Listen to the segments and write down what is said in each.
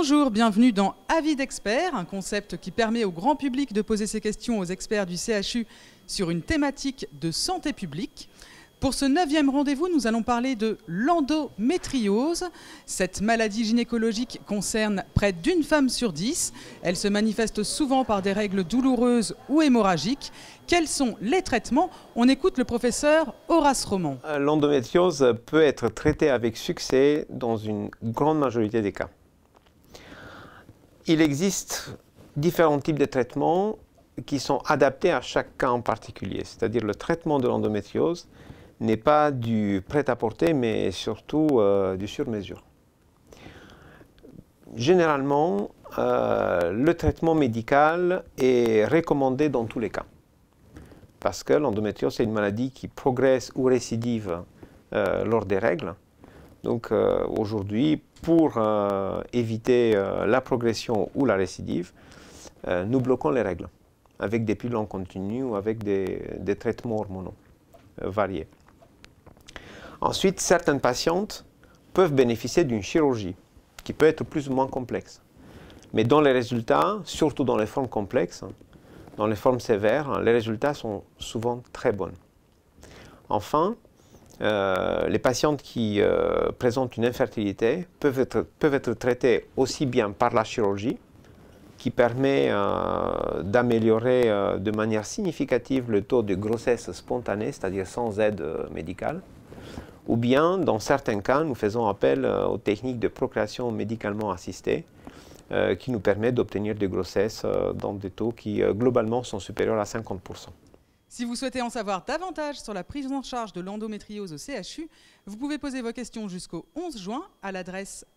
Bonjour, bienvenue dans Avis d'experts, un concept qui permet au grand public de poser ses questions aux experts du CHU sur une thématique de santé publique. Pour ce 9e rendez-vous, nous allons parler de l'endométriose. Cette maladie gynécologique concerne près d'une femme sur 10. Elle se manifeste souvent par des règles douloureuses ou hémorragiques. Quels sont les traitements? On écoute le professeur Horace Roman. L'endométriose peut être traitée avec succès dans une grande majorité des cas. Il existe différents types de traitements qui sont adaptés à chaque cas en particulier. C'est-à-dire le traitement de l'endométriose n'est pas du prêt-à-porter, mais surtout du sur-mesure. Généralement, le traitement médical est recommandé dans tous les cas. Parce que l'endométriose, c'est une maladie qui progresse ou récidive lors des règles. Donc aujourd'hui, pour éviter la progression ou la récidive, nous bloquons les règles avec des pilules en continu ou avec des traitements hormonaux variés. Ensuite, certaines patientes peuvent bénéficier d'une chirurgie qui peut être plus ou moins complexe. Mais dans les résultats, surtout dans les formes complexes, dans les formes sévères, les résultats sont souvent très bons. Enfin, les patientes qui présentent une infertilité peuvent être traitées aussi bien par la chirurgie, qui permet d'améliorer de manière significative le taux de grossesse spontanée, c'est-à-dire sans aide médicale, ou bien, dans certains cas, nous faisons appel aux techniques de procréation médicalement assistée, qui nous permettent d'obtenir des grossesses dans des taux qui, globalement, sont supérieurs à 50%. Si vous souhaitez en savoir davantage sur la prise en charge de l'endométriose au CHU, vous pouvez poser vos questions jusqu'au 11 juin à l'adresse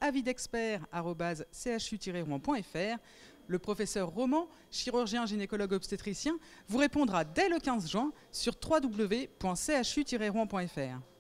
avisdexpert@chu-rouen.fr. Le professeur Roman, chirurgien gynécologue obstétricien, vous répondra dès le 15 juin sur www.chu-rouen.fr.